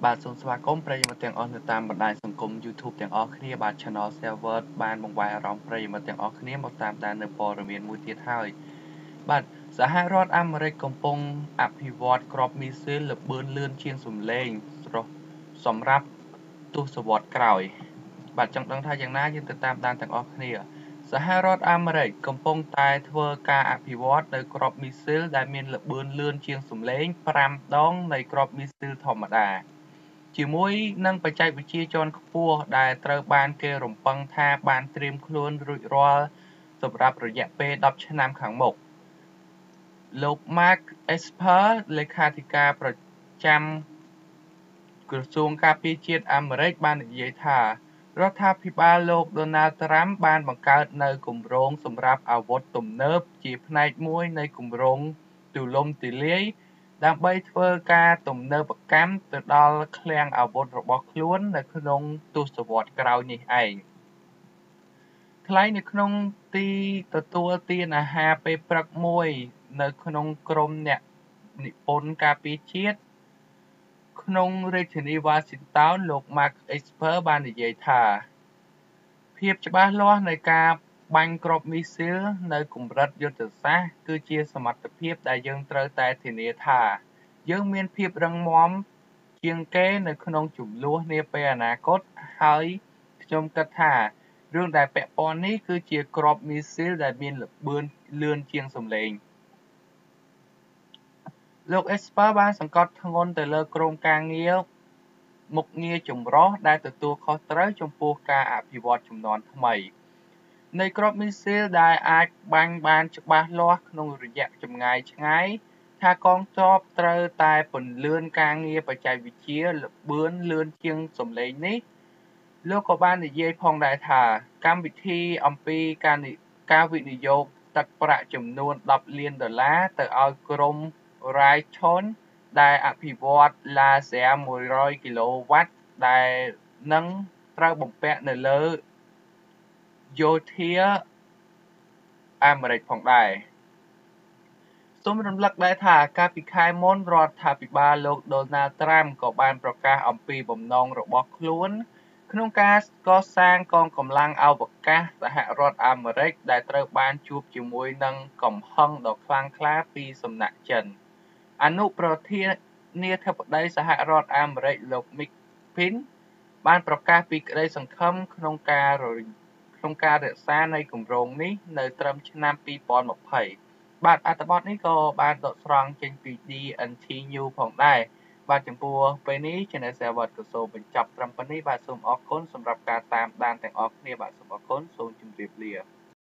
បាទសូមស្វាគមន៍ប្រិយមិត្តទាំងអស់នៅតាមបណ្ដាញសង្គម YouTube ទាំងអស់គ្នាបាទ Channel Server បានបង្វែរអារម្មណ៍ប្រិយមិត្តទាំងអស់គ្នាមកតាមដាននៅព័ត៌មានមួយទៀតហើយបាទសហរដ្ឋអាមេរិកកំពុងអភិវឌ្ឍគ្រាប់មីស៊ីលល្បឿនលឿនជាងសំឡេងសម្រាប់ទសវត្សរ៍ក្រោយបាទចង់ដឹងថាយ៉ាងណាយើងទៅតាមដានទាំងអស់គ្នាសហរដ្ឋអាមេរិកកំពុងតែធ្វើការអភិវឌ្ឍនៅគ្រាប់មីស៊ីលដែលមានល្បឿនលឿនជាងសំឡេង5ដងនៃគ្រាប់មីស៊ីលធម្មតាជាមួយនឹងបច្ចេកវិទ្យាជាន់ខ្ពស់ដែលត្រូវបានគេរំពឹងថាបានត្រៀមខ្លួនរួចរាល់សម្រាប់រយៈពេល10ឆ្នាំខាងមុខលោក Mark Esper លេខាធិការប្រចាំក្រសួងការពារជាតិអាមេរិកបាននិយាយថារដ្ឋាភិបាលលោក Donald Trump បានបង្កើតនូវគម្រោងសម្រាប់អាវុធទំនើបជាផ្នែកមួយនៃគម្រោងទូលំទូលាយដើម្បីធ្វើការទំនើបកម្មទៅដល់ឃ្លាំងអាវុធរបស់ខ្លួននៅក្នុងទសវត្សរ៍ក្រោយនេះឯងថ្លែងនៅក្នុងទីទទួលទានអាហារពេលព្រឹកមួយនៅក្នុងក្រុមអ្នកនិពន្ធការពារជាតិក្នុងរាជធានី Washington លោក Mark Esper បាននិយាយថាភាពច្បាស់លាស់នៃការបាញ់គ្រាប់មីស៊ីលនៅកម្រិតយុទ្ធសាស្ត្រគឺជាសមត្ថភាពដែលយើងត្រូវតែធានាថាយើងមានភាពរឹងមាំជាងគេនៅក្នុងជម្លោះនាពេលអនាគតហើយខ្ញុំគិតថារឿងដែលពាក់ព័ន្ធនេះគឺជាគ្រាប់មីស៊ីលដែលមានល្បឿនលឿនជាងសំឡេងលោក Esper បានសង្កត់ធ្ងន់ទៅលើក្រុមការងារមុខងារចម្រុះដែលទទួលខុសត្រូវចំពោះការអភិវឌ្ឍជំនាន់ថ្មីនៃគ្រាប់មីស៊ីលដែលអាចបាញ់បានច្បាស់លាស់ក្នុងរយៈចម្ងាយឆ្ងាយថាកងទ័ពត្រូវតែពន្លឿនការងារបច្ចេកវិទ្យាល្បឿនលឿនជាងសំឡេងនេះលោកក៏បាននិយាយផងដែរថាកម្មវិធីអំពីការវិនិយោគទឹកប្រាក់ចំនួន$10 លានទៅឲ្យក្រុម Raytheon ដែលអភិវឌ្ឍឡាស៊ែរ100 គីឡូវ៉ាត់ដែលនឹងត្រូវបំពាក់នៅលើយោធាអាមេរិកផងដែរសូមរំលឹកដែរថាកាលពីខែមុនរដ្ឋាភិបាលលោក Donald Trump ក៏បានប្រកាសអំពីបំណងរបស់ខ្លួនក្នុងការកសាងកងកម្លាំងអវកាសសហរដ្ឋអាមេរិកដែលត្រូវបានជួបជាមួយនឹងកំហឹងដ៏ខ្លាំងក្លាពីសំណាក់ចិនអនុប្រធានាធិបតីសហរដ្ឋអាមេរិកលោក Mike Pence បានប្រកាសពីក្តីសង្ឃឹមក្នុងការរក្សានៃគម្រោងនេះនៅត្រឹមឆ្នាំ2020បាទអត្ថបទនេះក៏បានដកស្រង់ចេញពី DNT News ផងដែរបាទចំពោះពេលនេះ Channel Server ក៏សូមបញ្ចប់ត្រឹមប៉ុណ្នេះបាទសូមអរគុណសម្រាប់ការតាមដានទាំងអស់គ្នាបាទសូមអរគុណសូមជម្រាបលា